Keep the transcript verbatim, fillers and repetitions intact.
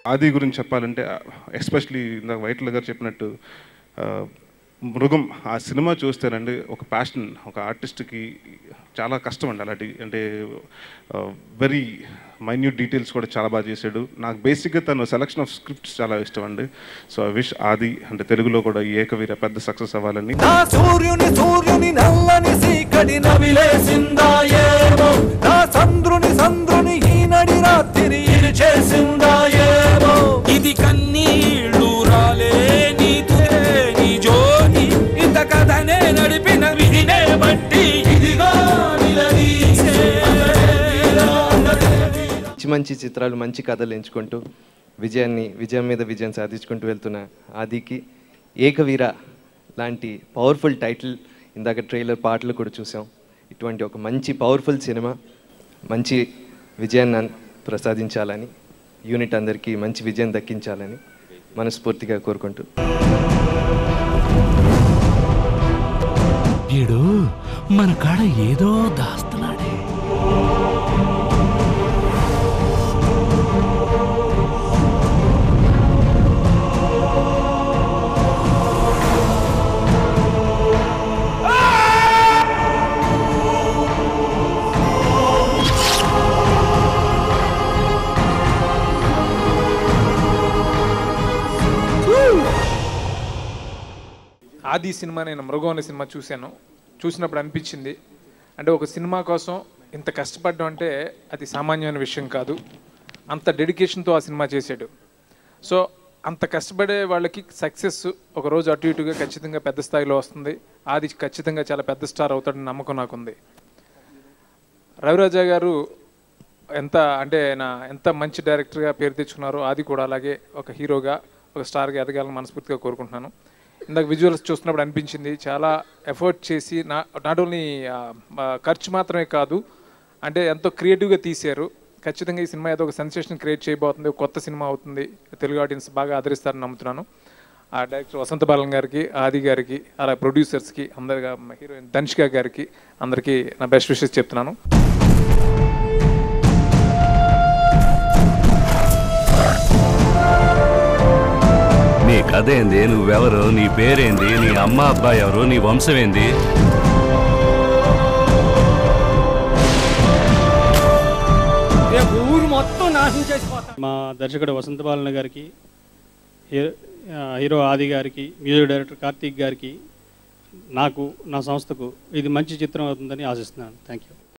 ఆది గురించి చెప్పాలంటే ఎస్పెషలీ ఇందాక వైట్ల గారు చెప్పినట్టు మృగం ఆ సినిమా చూస్తేనండి ఒక ప్యాషన్, ఒక ఆర్టిస్ట్కి చాలా కష్టం అండి. అలాంటి అంటే వెరీ మైన్యూట్ డీటెయిల్స్ కూడా చాలా బాగా చేశాడు. నాకు బేసిక్గా తను సెలక్షన్ ఆఫ్ స్క్రిప్ట్స్ చాలా ఇష్టం అండి. సో ఐ విష్ ఆది అంటే తెలుగులో కూడా ఈ ఏకవీర పెద్ద సక్సెస్ అవ్వాలని. సూర్యుని సూర్యుని నల్లని సీకటి నవిలేసిందా ఏమో, నా సంద్రుని సంద్రుని ఈ నడి రాత్రి చేసిందా ఏమో, ఇది కన్నీళ్ళు రాలే నీ జోని ఇంత కథనే నడిపిన విధినే బట్టి ఇదిగా నిలదీసే. మంచి మంచి చిత్రాలు, మంచి కథలు ఎంచుకుంటూ విజయాన్ని విజయం మీద విజయం సాధించుకుంటూ వెళ్తున్న ఆదికి ఏకవీర లాంటి పవర్ఫుల్ టైటిల్, ఇందాక ట్రైలర్ పాటలు కూడా చూసాం. ఇటువంటి ఒక మంచి పవర్ఫుల్ సినిమా మంచి విజయాన్ని ప్రసాదించాలని, యూనిట్ అందరికీ మంచి విజయం దక్కించాలని మనస్ఫూర్తిగా కోరుకుంటూ. వీడు మన కాడ ఏదో దాస్తున్నాడే. ఆది సినిమా నేను మృగం అనే సినిమా చూశాను. చూసినప్పుడు అనిపించింది అంటే ఒక సినిమా కోసం ఇంత కష్టపడడం అంటే అది సామాన్యమైన విషయం కాదు. అంత డెడికేషన్తో ఆ సినిమా చేశాడు. సో అంత కష్టపడే వాళ్ళకి సక్సెస్ ఒకరోజు అటు ఇటుగా ఖచ్చితంగా పెద్ద స్థాయిలో వస్తుంది. ఆది ఖచ్చితంగా చాలా పెద్ద స్టార్ అవుతాడని నమ్మకం నాకుంది. రవిరాజా గారు ఎంత అంటే నా ఎంత మంచి డైరెక్టర్గా పేరు తెచ్చుకున్నారో ఆది కూడా అలాగే ఒక హీరోగా ఒక స్టార్గా ఎదగాలని మనస్ఫూర్తిగా కోరుకుంటున్నాను. ఇందాక విజువల్స్ చూస్తున్నప్పుడు అనిపించింది చాలా ఎఫర్ట్ చేసి నా నాట్ ఓన్లీ ఖర్చు మాత్రమే కాదు అంటే ఎంతో క్రియేటివ్గా తీశారు. ఖచ్చితంగా ఈ సినిమా ఏదో ఒక సెన్సేషన్ క్రియేట్ చేయబోతుంది, ఒక కొత్త సినిమా అవుతుంది, తెలుగు ఆడియన్స్ బాగా ఆదరిస్తారని నమ్ముతున్నాను. ఆ డైరెక్టర్ వసంత బాలన్ గారికి, ఆది గారికి, అలా ప్రొడ్యూసర్స్కి అందరిగా హీరోయిన్ ధనుష్క గారికి అందరికీ నా బెస్ట్ విషెస్ చెప్తున్నాను. నీ కథ ఏంది, నువ్వెవరు, నీ పేరేంది, నీ అమ్మ అబ్బాయి ఎవరు, నీ వంశం ఏంది? ఊరు మొత్తం నాశనం చేసిపోతా. మా దర్శకుడు వసంత బాలన్ గారికి, హీరో ఆది గారికి, మ్యూజిక్ డైరెక్టర్ కార్తీక్ గారికి, నాకు, నా సంస్థకు ఇది మంచి చిత్రం అవుతుందని ఆశిస్తున్నాను. Thank you.